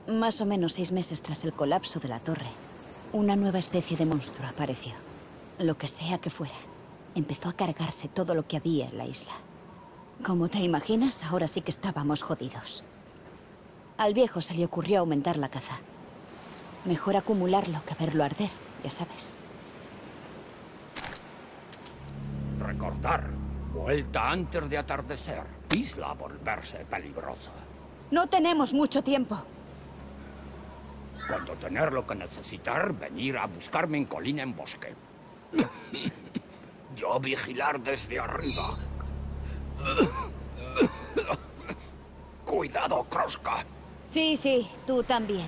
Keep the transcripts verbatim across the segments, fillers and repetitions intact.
Más o menos seis meses tras el colapso de la torre, una nueva especie de monstruo apareció. Lo que sea que fuera, empezó a cargarse todo lo que había en la isla. Como te imaginas, ahora sí que estábamos jodidos. Al viejo se le ocurrió aumentar la caza. Mejor acumularlo que verlo arder, ya sabes. Recordar. Vuelta antes de atardecer. Isla volverse peligrosa. No tenemos mucho tiempo. Cuando tener lo que necesitar, venir a buscarme en colina en bosque. Yo vigilar desde arriba. Cuidado, Kroska. Sí, sí, tú también.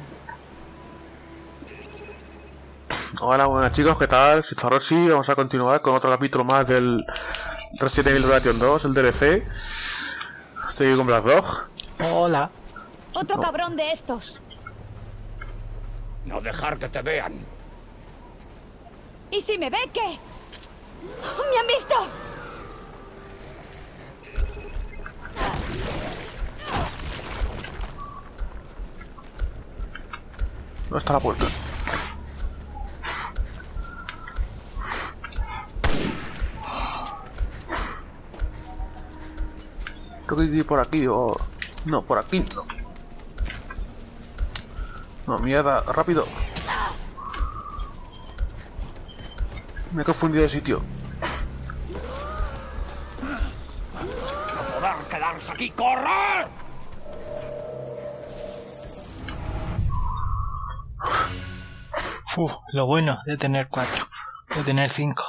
Hola, buenas chicos, ¿qué tal? Soy Zarossi, vamos a continuar con otro capítulo más del Resident Evil Revelation dos, el D L C. Estoy con Black Dog. Hola. Otro cabrón de estos. No dejar que te vean. ¿Y si me ve qué? ¡Me han visto! ¿Dónde está la puerta? Creo que ir por aquí o... No, por aquí no. No, mierda, rápido. Me he confundido de sitio. No poder quedarse aquí, ¡corre! Uf, lo bueno de tener cuatro, de tener cinco.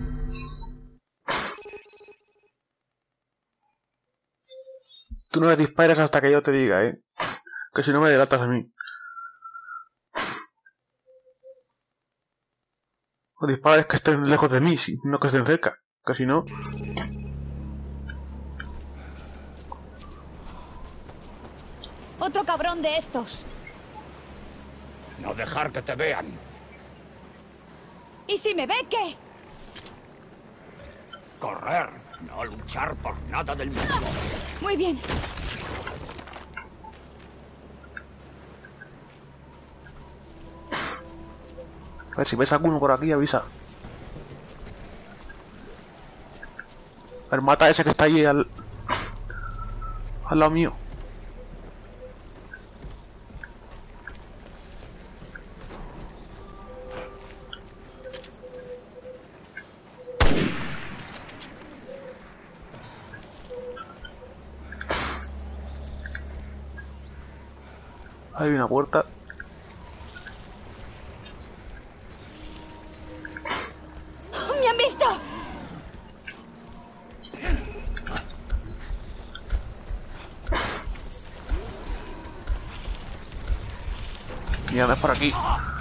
Tú no me dispares hasta que yo te diga, eh. Que si no me delatas a mí. O dispares que estén lejos de mí, no que estén cerca. Que si no... Otro cabrón de estos. No dejar que te vean. ¿Y si me ve qué? Correr, no luchar por nada del mundo. Muy bien. A ver, si ves alguno por aquí, avisa. A ver, mata a ese que está ahí al... al lado mío. Ahí hay una puerta. ¡Me han visto! Mira, ves por aquí.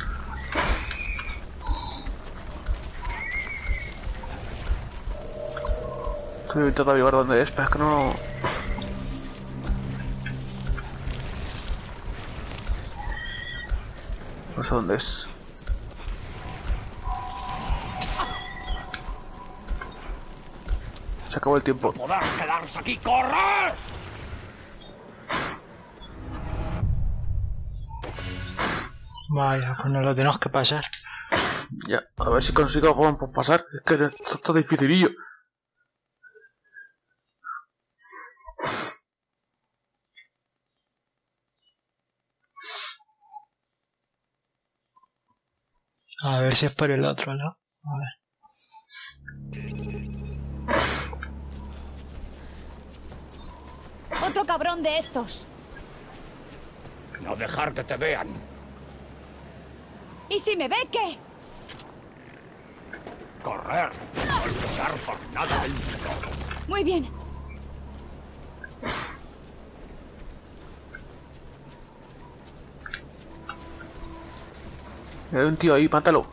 Estoy intentando averiguar dónde es, pero es que no... No sé dónde es. Se acabó el tiempo. Poder quedarse aquí, ¡corre! Vaya, pues nos lo tenemos que pasar. Ya, a ver si consigo bueno, pues pasar. Es que esto está dificilillo. A ver si es por el otro lado. A ver. Otro cabrón de estos. No dejar que te vean. ¿Y si me ve qué? Correr, no luchar por nada del mundo. Muy bien. Hay un tío ahí, mátalo.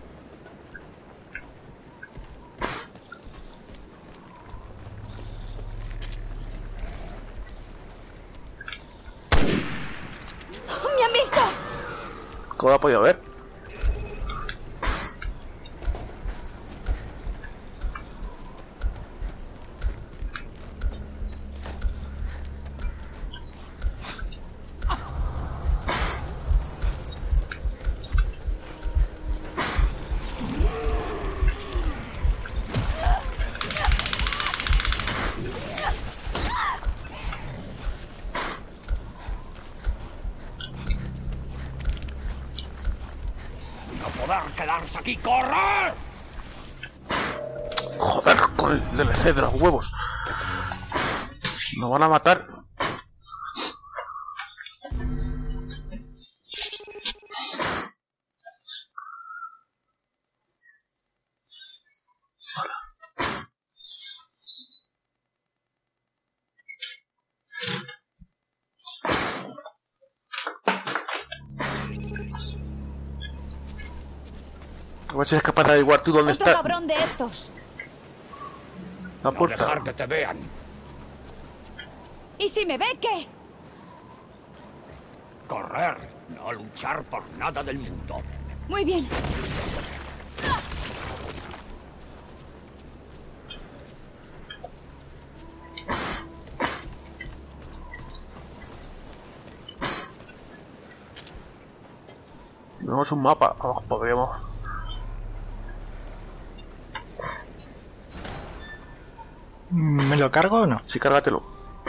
¡Me han visto! ¿Cómo lo ha podido ver? poder quedarse aquí. ¡Correr! Joder, con el D L C de los huevos. Nos van a matar. A ver si es capaz de averiguar tú dónde Otro está cabrón de estos. la No puerta. dejar que te vean. ¿Y si me ve qué? Correr, no luchar por nada del mundo. Muy bien. Tenemos un mapa. Abajo podríamos. ¿Me lo cargo o no? Sí, cárgatelo.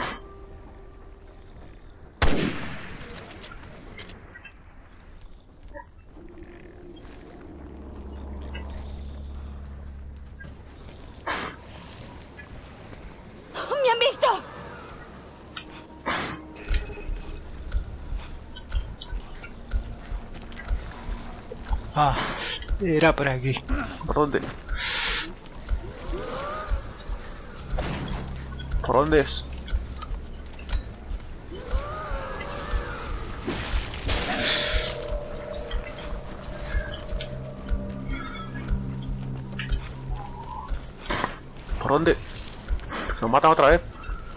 ¡Me han visto! Ah, era por aquí. ¿Por dónde? ¿Por dónde es? ¿Por dónde? Nos matan otra vez.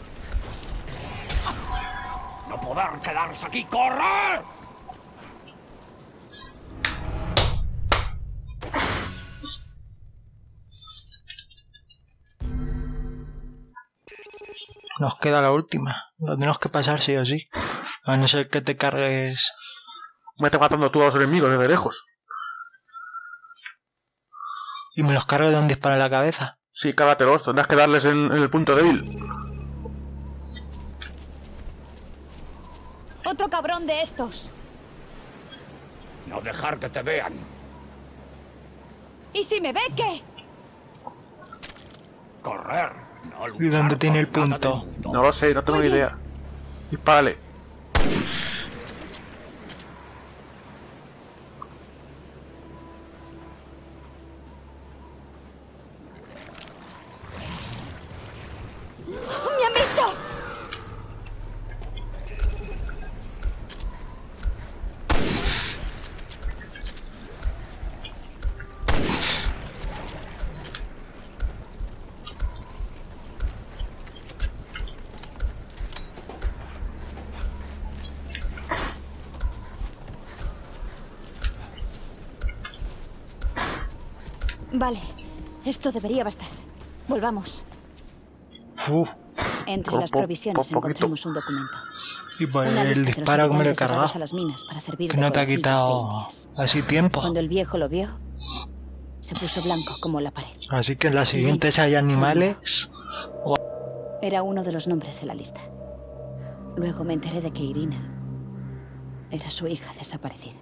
No poder quedarse aquí. ¡Correr! Nos queda la última. Lo tenemos que pasar sí o sí. A no ser que te cargues. Me estás matando tú a los enemigos desde lejos. Y me los cargo de un disparo en la cabeza. Sí, cárgatelos. Tendrás que darles en, en el punto débil. Otro cabrón de estos. No dejar que te vean. ¿Y si me ve qué? Correr, no luchar ¿Y dónde tiene el por nada punto? del mundo. No lo sé, no tengo ni Muy bien. idea. Dispárale. ¡Me han visto! Vale, esto debería bastar. Volvamos. Uf, Entre Por las po- provisiones por poquito. encontramos un documento. y por Una el lista de los disparo que me lo he habitantes llevados cargado. a las minas para servir Que de no te ha conejillos de quitado indias. así tiempo. Cuando el viejo lo vio, se puso blanco como la pared. Así que en la siguiente, si hay animales. Era uno de los nombres de la lista. Luego me enteré de que Irina era su hija desaparecida.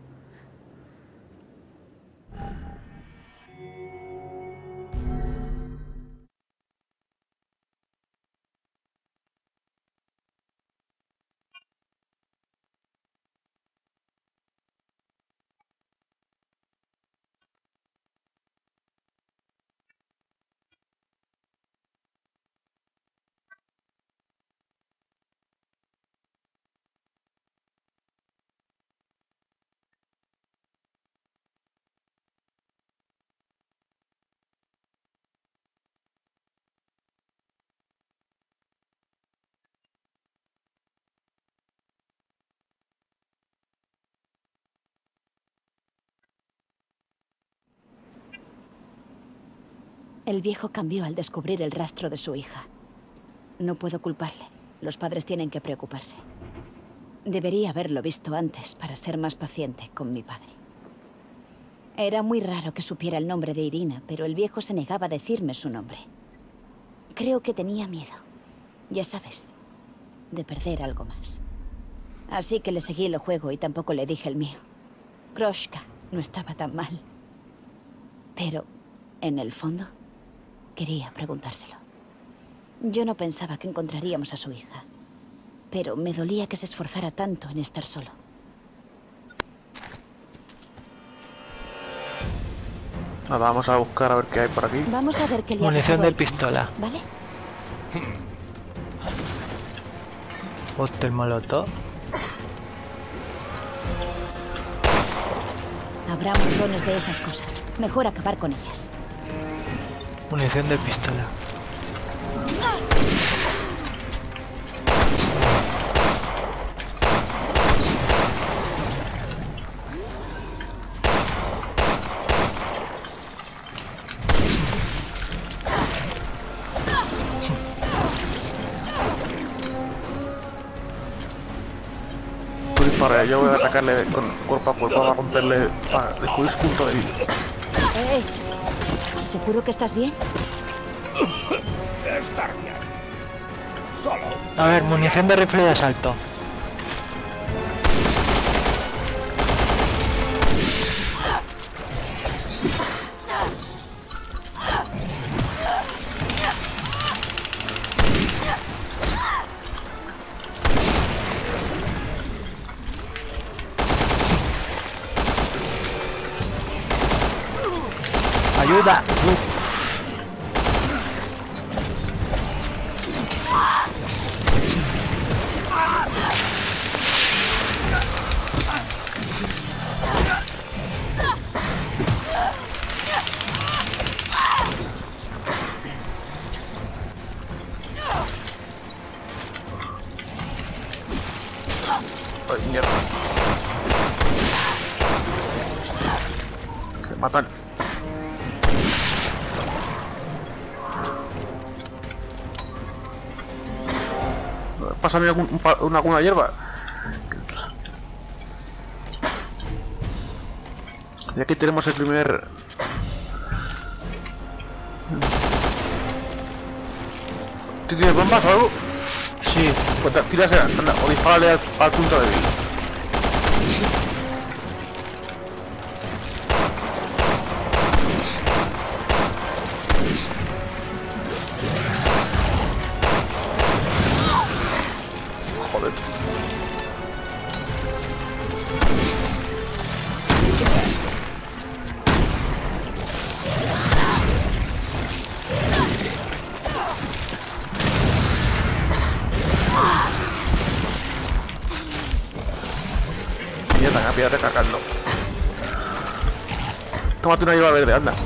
El viejo cambió al descubrir el rastro de su hija. No puedo culparle. Los padres tienen que preocuparse. Debería haberlo visto antes para ser más paciente con mi padre. Era muy raro que supiera el nombre de Irina, pero el viejo se negaba a decirme su nombre. Creo que tenía miedo. Ya sabes, de perder algo más. Así que le seguí el juego y tampoco le dije el mío. Kroshka, no estaba tan mal. Pero, en el fondo, quería preguntárselo. Yo no pensaba que encontraríamos a su hija, pero me dolía que se esforzara tanto en estar solo. Nada, vamos a buscar a ver qué hay por aquí. Vamos a ver qué le ha Munición pasado de al cano, pistola. ¿vale? Cóctel molotov. Habrá montones de esas cosas. Mejor acabar con ellas. Munición de pistola. Tú dispara, yo voy a atacarle con cuerpo a cuerpo para romperle, para descubrir su punto débil. ¡Eh! ¿Seguro que estás bien? Estar bien. Solo. A ver, munición de rifle de asalto. Ayuda. Uf. Ay, mierda. Me matan. Pásame algún, un pa- una, alguna hierba. Y aquí tenemos el primer... ¿Tú tienes bombas o algo? Sí. Pues te- tírase, anda, o dispárale al, al punto débil. Joder. Mierda, voy a recargarlo. Tómate una hierba verde, anda.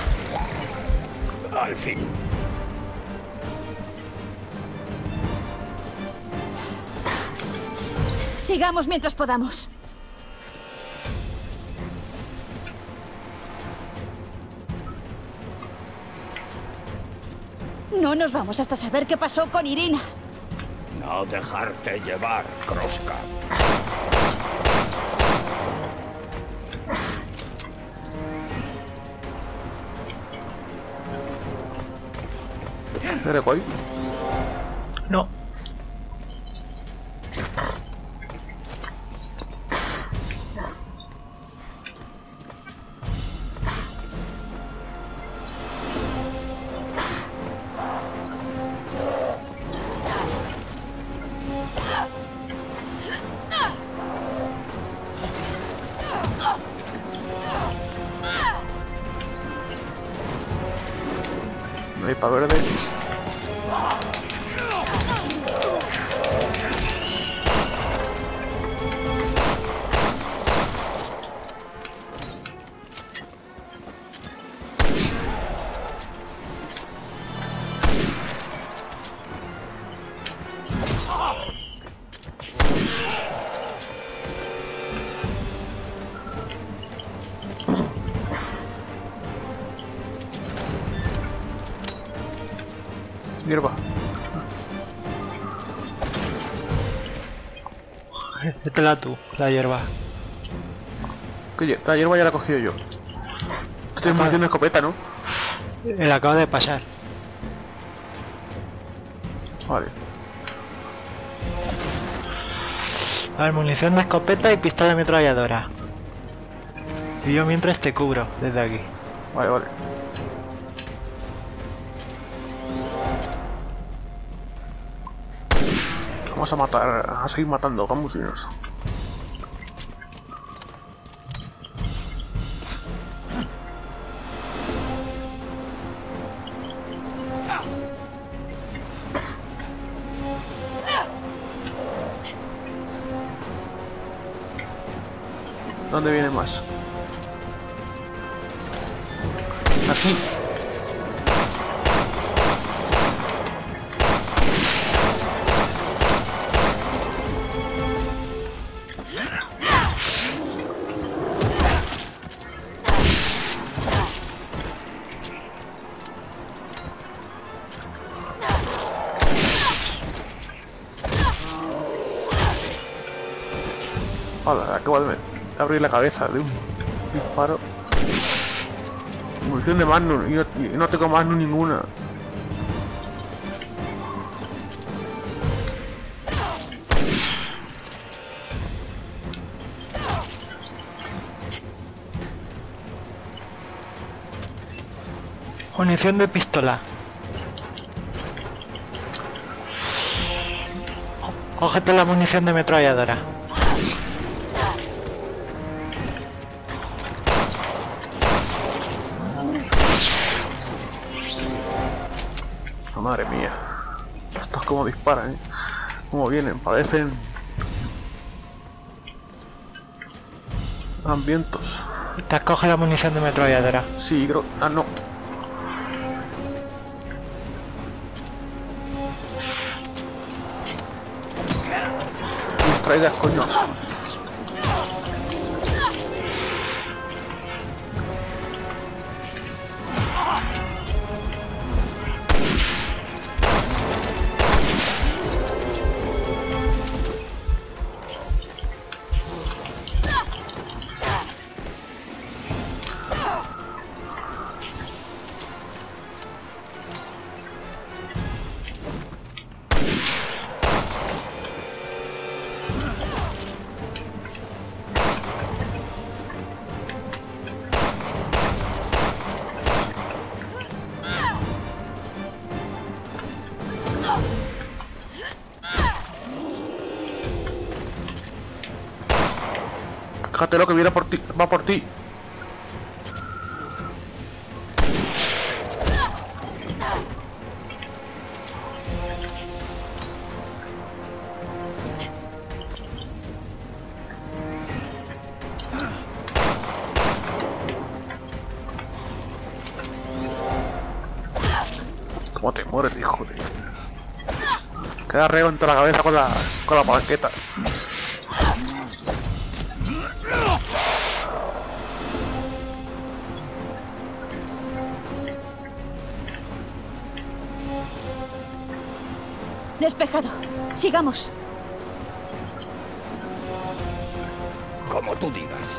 Al fin. Sigamos mientras podamos. No nos vamos hasta saber qué pasó con Irina. No dejarte llevar, Kroska. ¿Eres guay? No. No hay para verde. Hierba. Métela tú, la hierba. Que hier- la hierba ya la he cogido yo. Tú tienes munición de escopeta, ¿no? La acabo de pasar. Vale. A ver, munición de escopeta y pistola ametralladora. Y yo mientras te cubro desde aquí. Vale, vale. Vamos a matar, a seguir matando gamusinos. ¿Dónde viene más? Aquí. Hola, acabo de abrir la cabeza de un disparo. Munición de Magnum y no, y no tengo Magnum ninguna. Munición de pistola. Cógete la munición de ametralladora. Oh, madre mía. Estos como disparan, ¿eh? Como vienen, parecen hambrientos. Te coge la munición de ametralladora. Sí, creo... Ah, no. Distraigas, coño. Fíjate lo que viene por ti, va por ti. ¿Cómo te mueres, hijo de...? Queda reo en toda la cabeza con la, con la palanqueta. Despejado. Sigamos. Como tú digas.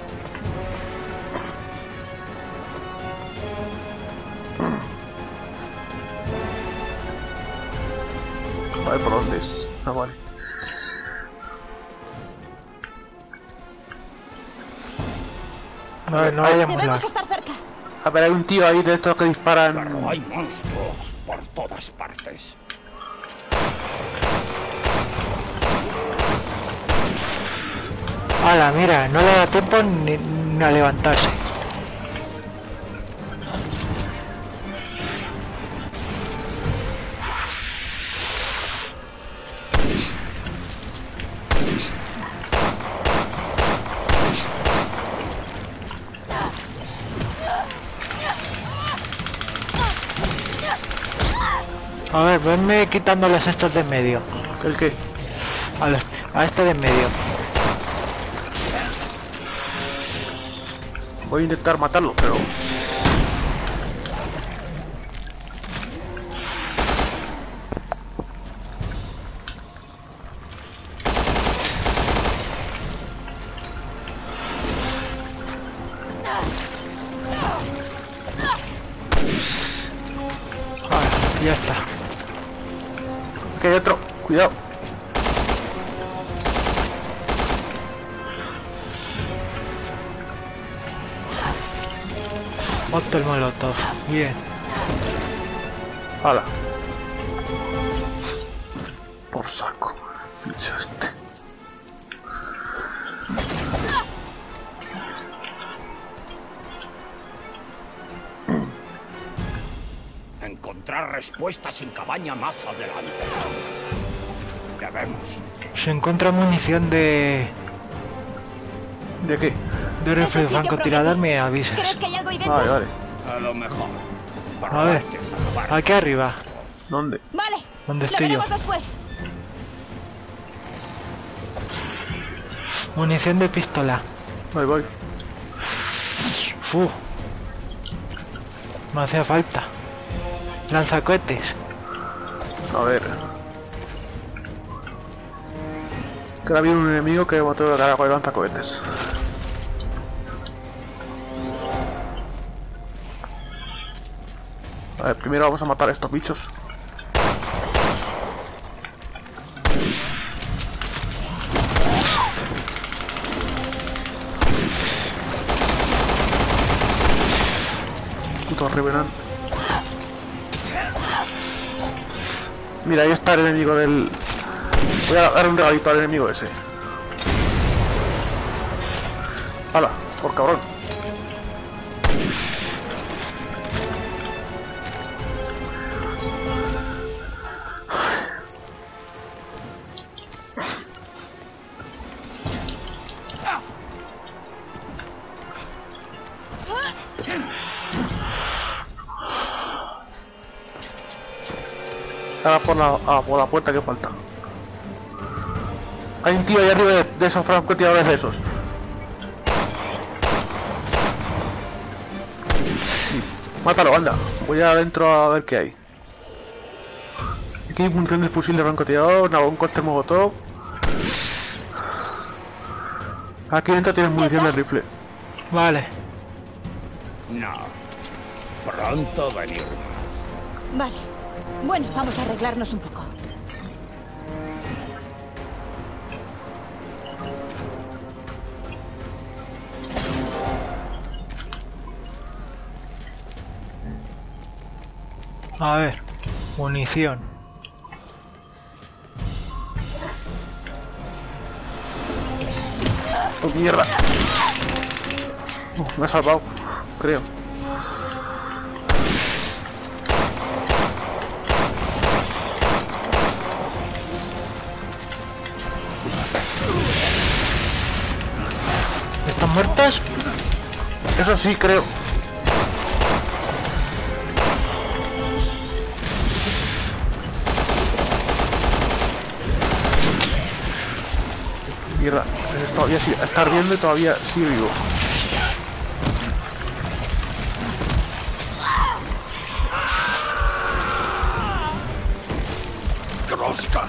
A ver por dónde es. Ah, vale. A ver, no vayamos Debemos lejos. estar cerca. A ver, hay un tío ahí de estos que Pero disparan. hay monstruos por todas partes. Hala, mira, no le da tiempo ni, ni a levantarse. A ver, venme quitándoles estos de en medio. ¿El qué? A, los, a este de en medio. Voy a intentar matarlo, pero... Ahora, ya está. Aquí hay otro, cuidado. Cóctel molotov. Bien. ¡Hala! Por saco. Bicho este. Encontrar respuestas en cabaña más adelante. Debemos. Se encuentra munición de... ¿De qué? de rifle Ese sitio francotirador, promete. me avisas. ¿Crees que hay algo ahí dentro? Vale, vale. A lo mejor. A ver. Antes acabar. Aquí arriba. ¿Dónde? Vale. ¿Dónde Lo estoy yo? veremos después. Munición de pistola. Voy, voy. Uf. No hacía falta. Lanzacohetes. A ver. Que ahora viene un enemigo que me tengo que cargar con el lanzacohetes. A ver, primero vamos a matar a estos bichos. Puto Revenant. Mira, ahí está el enemigo del... Voy a dar un regalito al enemigo ese. ¡Hala! Por cabrón. Ahora por la, ah, por la puerta que falta. Hay un tío ahí arriba de, de esos francotiradores de esos. Mátalo, anda. Voy adentro a ver qué hay. Aquí hay munición de fusil de francotirador, nada, un cóctel molotov. Aquí dentro tienes munición de rifle. Vale. No. Pronto venir. Vale. Bueno, vamos a arreglarnos un poco. A ver. Munición. ¡Oh, mierda! Uf, me ha salvado, creo. ¿Están muertos? Eso sí, creo. Mierda, es todavía sí, está ardiendo y todavía sigue vivo. Troska.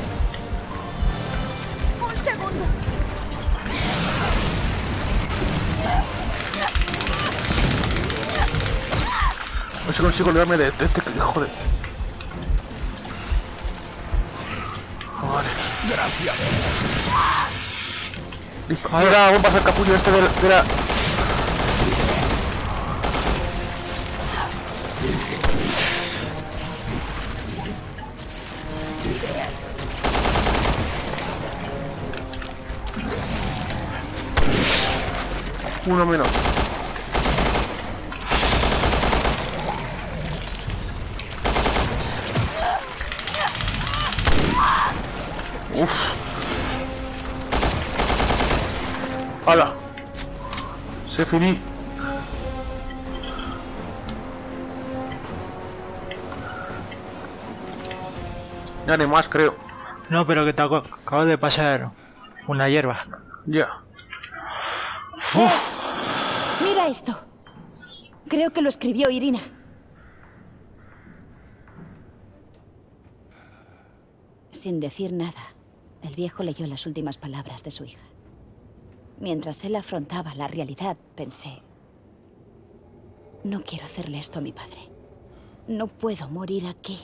Un segundo. A ver si consigo librarme de, de este hijo de... Oh, vale. Gracias. Tira bombas al capullo este de la... De la... Uno menos. Uf. ¡Hala! Se finí. Ya ni más, creo. No, pero que te acabo, acabo de pasar una hierba. Ya. Mira esto. Creo que lo escribió Irina. Sin decir nada, el viejo leyó las últimas palabras de su hija. Mientras él afrontaba la realidad, pensé... No quiero hacerle esto a mi padre. No puedo morir aquí.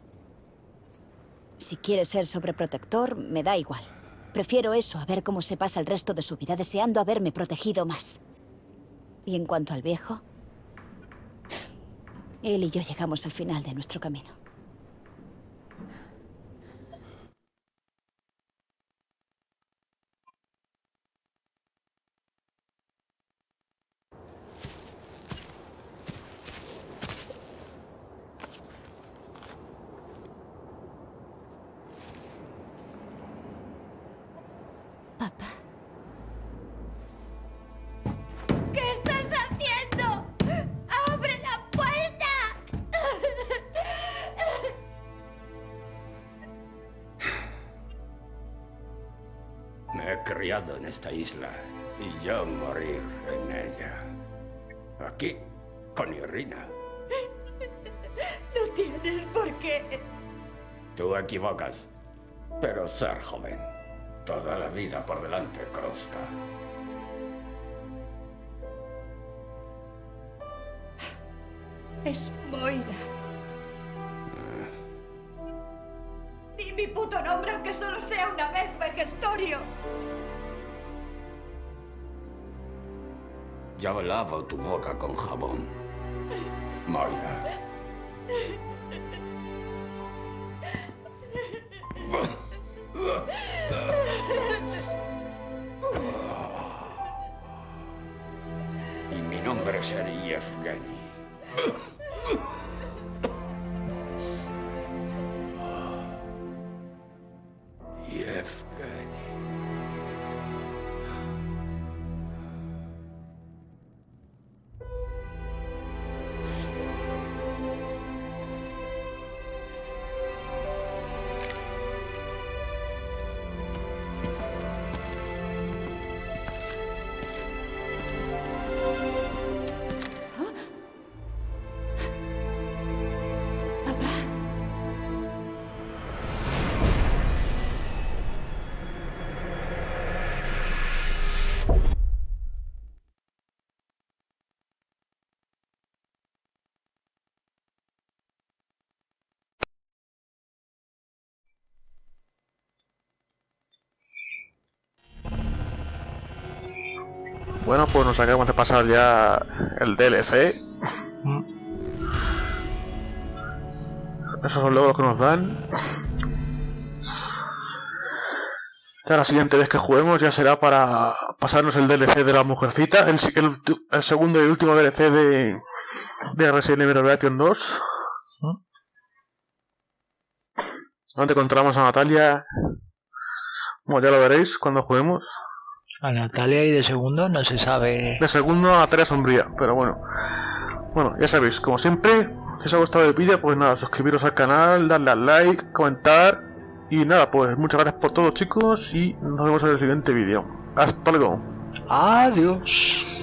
Si quiere ser sobreprotector, me da igual. Prefiero eso a ver cómo se pasa el resto de su vida deseando haberme protegido más. Y en cuanto al viejo, Él y yo llegamos al final de nuestro camino. Papá. ¿Qué estás haciendo? ¡Abre la puerta! Me he criado en esta isla y yo morir en ella. Aquí, con Irina. No tienes por qué. Tú equivocas, pero ser joven. Toda la vida por delante, Kroska. Es Moira. Di mi puto nombre, aunque solo sea una vez, Vejestorio. Ya lavo tu boca con jabón, Moira. Y mi nombre es Yevgeny. Yevgeny. Bueno, pues nos acabamos de pasar ya el D L C. Esos son los logros que nos dan. Ya la siguiente vez que juguemos ya será para pasarnos el D L C de la mujercita, el, el, el segundo y último D L C de, de Resident Evil Revelation dos. Donde encontramos a Natalia. Bueno, ya lo veréis cuando juguemos. A Natalia, y de segundo no se sabe. De segundo a Natalia Sombría, pero bueno. Bueno, ya sabéis, como siempre, si os ha gustado el vídeo, pues nada, suscribiros al canal, darle al like, comentar. Y nada, pues muchas gracias por todo, chicos, y nos vemos en el siguiente vídeo. Hasta luego. Adiós.